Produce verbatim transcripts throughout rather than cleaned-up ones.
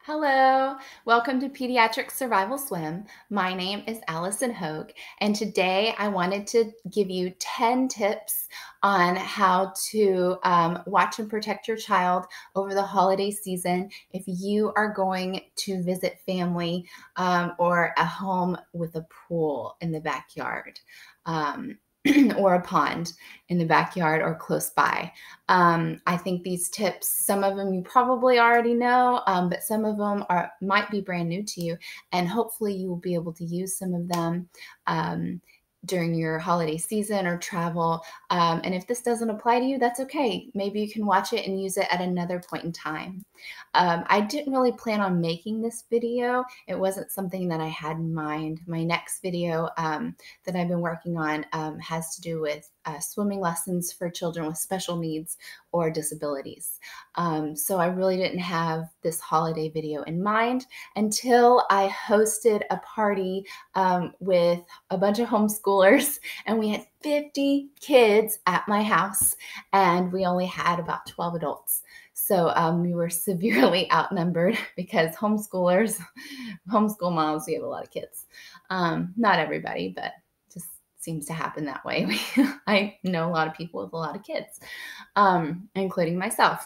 Hello, welcome to Pediatric Survival Swim. My name is Allison Hogue, and today I wanted to give you ten tips on how to um, watch and protect your child over the holiday season if you are going to visit family um, or a home with a pool in the backyard. Um, or a pond in the backyard or close by. Um, I think these tips, some of them you probably already know, um, but some of them are might be brand new to you, and hopefully you will be able to use some of them um, during your holiday season or travel. Um, and if this doesn't apply to you, that's okay. Maybe you can watch it and use it at another point in time. Um, I didn't really plan on making this video. It wasn't something that I had in mind. My next video um, that I've been working on um, has to do with uh, swimming lessons for children with special needs or disabilities. Um, so I really didn't have this holiday video in mind until I hosted a party um, with a bunch of homeschoolers, and we had fifty kids at my house, and we only had about twelve adults. So um, we were severely outnumbered because homeschoolers, homeschool moms, we have a lot of kids. Um, not everybody, but just seems to happen that way. I know a lot of people with a lot of kids, um, including myself.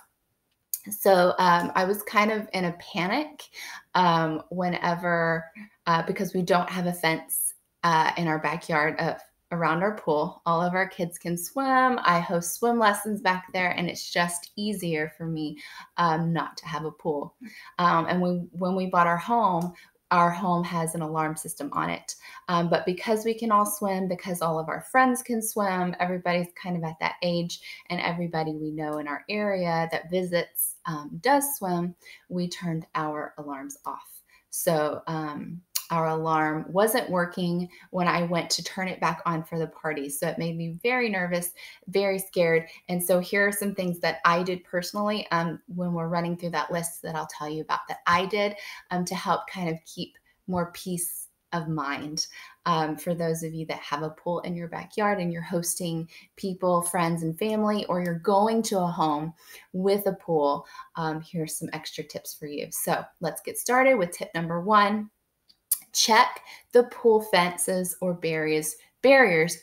So um, I was kind of in a panic um, whenever, uh, because we don't have a fence uh, in our backyard of, around our pool. All of our kids can swim. I host swim lessons back there, and it's just easier for me um, not to have a pool. Um, and we, when we bought our home, our home has an alarm system on it. Um, but because we can all swim, because all of our friends can swim, everybody's kind of at that age, and everybody we know in our area that visits um, does swim, we turned our alarms off. So um, our alarm wasn't working when I went to turn it back on for the party. So it made me very nervous, very scared. And so here are some things that I did personally um, when we're running through that list that I'll tell you about that I did um, to help kind of keep more peace of mind um, for those of you that have a pool in your backyard and you're hosting people, friends, and family, or you're going to a home with a pool. Um, here's some extra tips for you. So let's get started with tip number one. Check the pool fences or barriers, barriers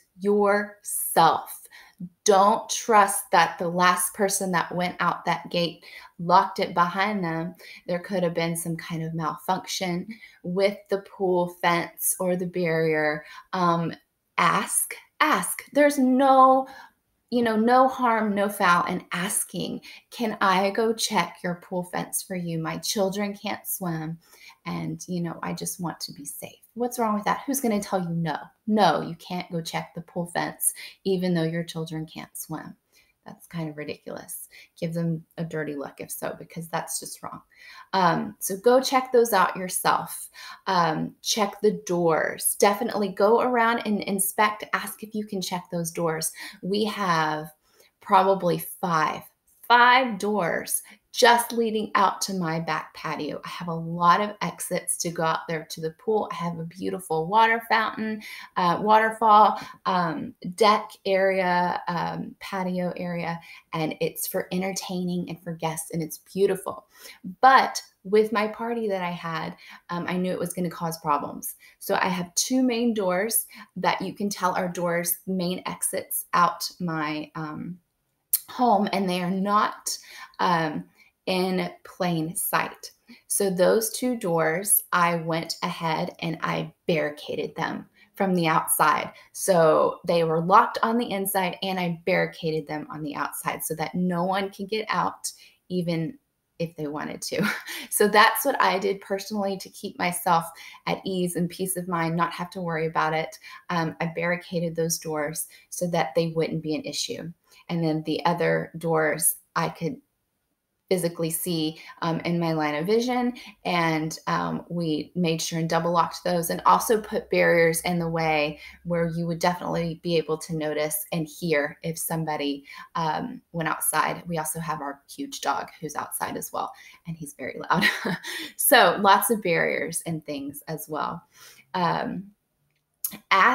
yourself. Don't trust that the last person that went out that gate locked it behind them. There could have been some kind of malfunction with the pool fence or the barrier. Um, ask, ask. There's no you know, no harm, no foul in asking, can I go check your pool fence for you? My children can't swim, and, you know, I just want to be safe. What's wrong with that? Who's going to tell you no? No, you can't go check the pool fence, even though your children can't swim. That's kind of ridiculous. Give them a dirty look if so, because that's just wrong. Um, so go check those out yourself. Um, check the doors. Definitely go around and inspect. Ask if you can check those doors. We have probably five, five doors just leading out to my back patio. I have a lot of exits to go out there to the pool. I have a beautiful water fountain, uh, waterfall, um, deck area, um, patio area, and it's for entertaining and for guests, and it's beautiful. But with my party that I had, um, I knew it was going to cause problems. So I have two main doors that you can tell are doors, main exits out my um, home, and they are not um, in plain sight. So those two doors, I went ahead and I barricaded them from the outside. So they were locked on the inside, and I barricaded them on the outside so that no one can get out, even if they wanted to. So that's what I did personally to keep myself at ease and peace of mind, not have to worry about it. Um, I barricaded those doors so that they wouldn't be an issue. And then the other doors I could physically see um, in my line of vision. And um, we made sure and double locked those, and also put barriers in the way where you would definitely be able to notice and hear if somebody um, went outside. We also have our huge dog who's outside as well, and he's very loud. So lots of barriers and things as well. Um, ask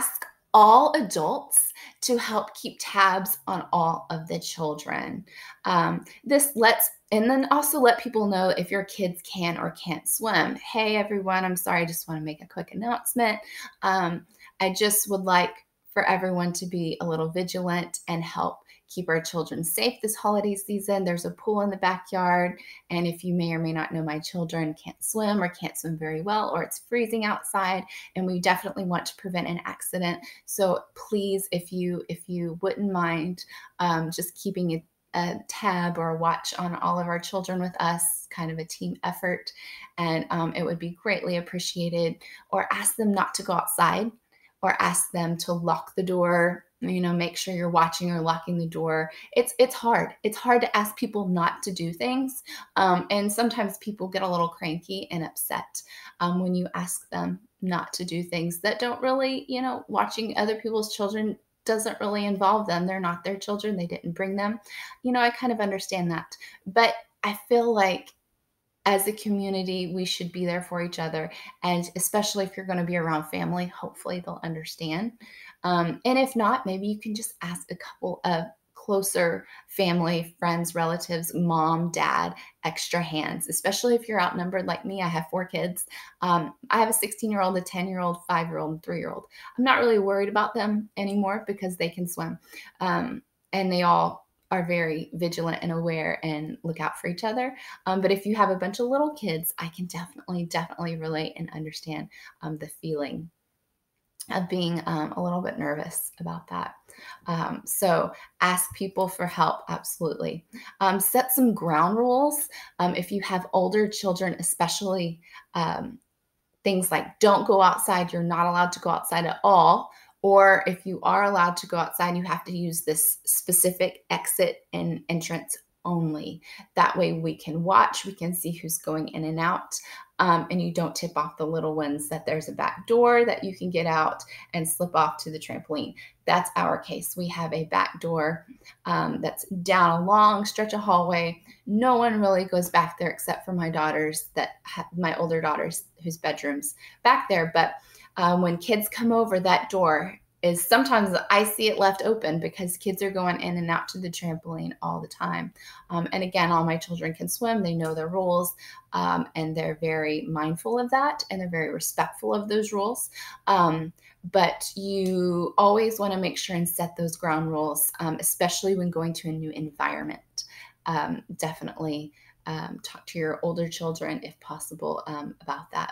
all adults to help keep tabs on all of the children. Um, this lets and then also let people know if your kids can or can't swim. Hey, everyone, I'm sorry, I just want to make a quick announcement. Um, I just would like for everyone to be a little vigilant and help keep our children safe this holiday season. There's a pool in the backyard, and if you may or may not know, my children can't swim or can't swim very well, or it's freezing outside, and we definitely want to prevent an accident. So please, if you if you wouldn't mind um, just keeping a, a tab or a watch on all of our children with us, kind of a team effort, and um, it would be greatly appreciated. Or ask them not to go outside, or ask them to lock the door. You know, make sure you're watching or locking the door. It's it's hard. It's hard to ask people not to do things, um, and sometimes people get a little cranky and upset um, when you ask them not to do things that don't really, you know, watching other people's children doesn't really involve them. They're not their children. They didn't bring them. You know, I kind of understand that, but I feel like as a community, we should be there for each other. And especially if you're going to be around family, hopefully they'll understand. Um, and if not, maybe you can just ask a couple of closer family, friends, relatives, mom, dad, extra hands, especially if you're outnumbered like me. I have four kids. Um, I have a sixteen year old, a ten year old, five year old, and three year old. I'm not really worried about them anymore because they can swim. Um, and they all are very vigilant and aware and look out for each other. Um, but if you have a bunch of little kids, I can definitely, definitely relate and understand um, the feeling of being um, a little bit nervous about that. Um, so ask people for help, absolutely. Um, set some ground rules. Um, if you have older children, especially um, things like don't go outside, you're not allowed to go outside at all. Or if you are allowed to go outside, you have to use this specific exit and entrance only. That way we can watch, we can see who's going in and out, um, and you don't tip off the little ones that there's a back door that you can get out and slip off to the trampoline. That's our case. We have a back door um, that's down a long stretch of hallway. No one really goes back there except for my daughters, that have, my older daughters whose bedrooms back there. But um, when kids come over, that door is sometimes I see it left open because kids are going in and out to the trampoline all the time. Um, and again, all my children can swim. They know their rules, um, and they're very mindful of that, and they're very respectful of those rules. Um, but you always want to make sure and set those ground rules, um, especially when going to a new environment. Um, definitely um, talk to your older children, if possible, um, about that.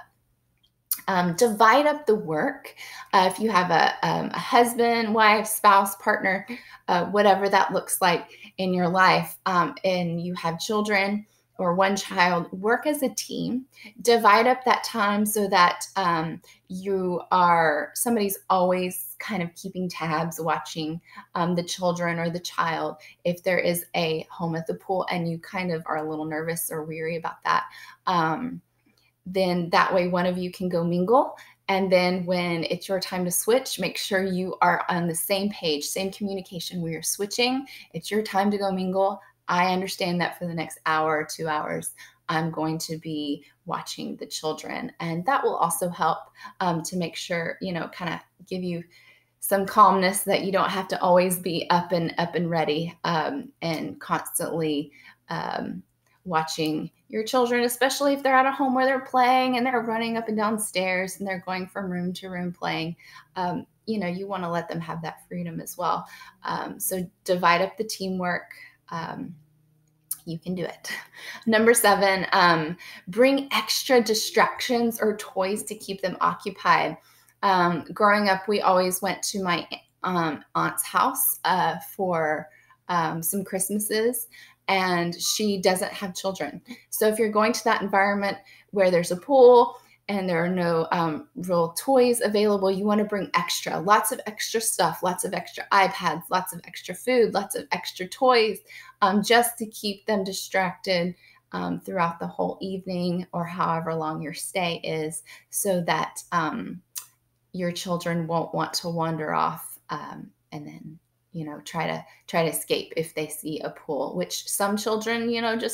Um, divide up the work. Uh, if you have a, um, a husband, wife, spouse, partner, uh, whatever that looks like in your life, um, and you have children or one child, work as a team. Divide up that time so that um, you are, somebody's always kind of keeping tabs, watching um, the children or the child. If there is a home at the pool and you kind of are a little nervous or weary about that, um, then that way one of you can go mingle. And then when it's your time to switch, make sure you are on the same page, same communication. We are switching. It's your time to go mingle. I understand that for the next hour or two hours, I'm going to be watching the children. And that will also help um, to make sure, you know, kind of give you some calmness that you don't have to always be up and up and ready um, and constantly um, watching your children, especially if they're at a home where they're playing and they're running up and down stairs and they're going from room to room playing. Um, you know, you want to let them have that freedom as well. Um, so divide up the teamwork. Um, you can do it. Number seven, um, bring extra distractions or toys to keep them occupied. Um, growing up, we always went to my um, aunt's house uh, for um, some Christmases, and she doesn't have children. So if you're going to that environment where there's a pool and there are no um, real toys available, you want to bring extra, lots of extra stuff, lots of extra iPads, lots of extra food, lots of extra toys, um, just to keep them distracted um, throughout the whole evening or however long your stay is, so that um, your children won't want to wander off um, and then you know, try to try to escape if they see a pool, which some children, you know, just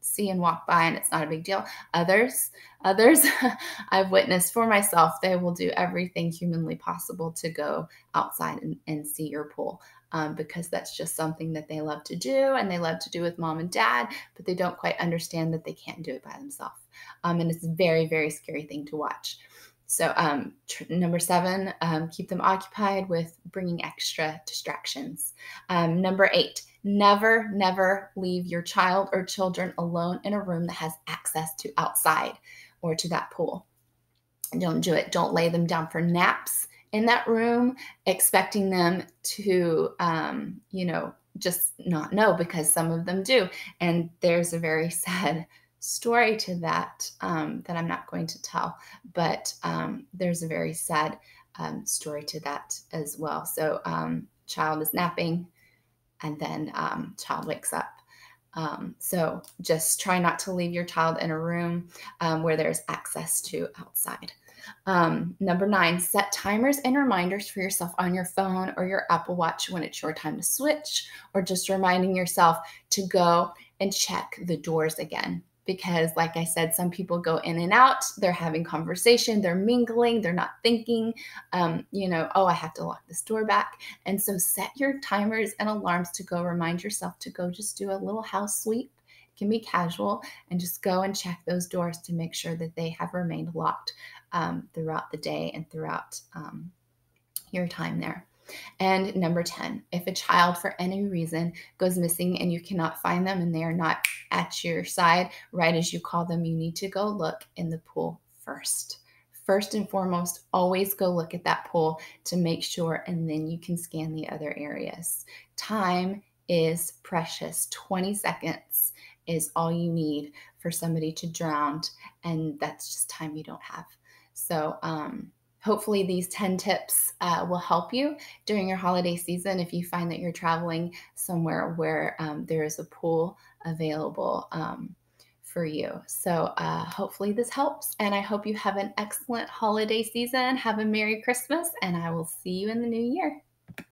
see and walk by and it's not a big deal. Others, others I've witnessed for myself, they will do everything humanly possible to go outside and, and see your pool. Um, because that's just something that they love to do and they love to do with mom and dad, but they don't quite understand that they can't do it by themselves. Um, and it's a very, very scary thing to watch. So um, tr- number seven, um, keep them occupied with bringing extra distractions. Um, number eight, never, never leave your child or children alone in a room that has access to outside or to that pool. Don't do it. Don't lay them down for naps in that room, expecting them to, um, you know, just not know, because some of them do. And there's a very sad story to that um, that I'm not going to tell, but um, there's a very sad um, story to that as well. So um, child is napping and then um, child wakes up. Um, so just try not to leave your child in a room um, where there's access to outside. Um, number nine, set timers and reminders for yourself on your phone or your Apple Watch when it's your time to switch, or just reminding yourself to go and check the doors again. Because like I said, some people go in and out, they're having conversation, they're mingling, they're not thinking, um, you know, oh, I have to lock this door back. And so set your timers and alarms to go remind yourself to go just do a little house sweep. It can be casual, and just go and check those doors to make sure that they have remained locked um, throughout the day and throughout um, your time there. And number ten, if a child for any reason goes missing and you cannot find them and they are not at your side right as you call them, you need to go look in the pool first. First and foremost, always go look at that pool to make sure, and then you can scan the other areas. Time is precious. twenty seconds is all you need for somebody to drown, and that's just time you don't have. So, um, hopefully these ten tips uh, will help you during your holiday season if you find that you're traveling somewhere where um, there is a pool available um, for you. So uh, hopefully this helps, and I hope you have an excellent holiday season. Have a Merry Christmas, and I will see you in the new year.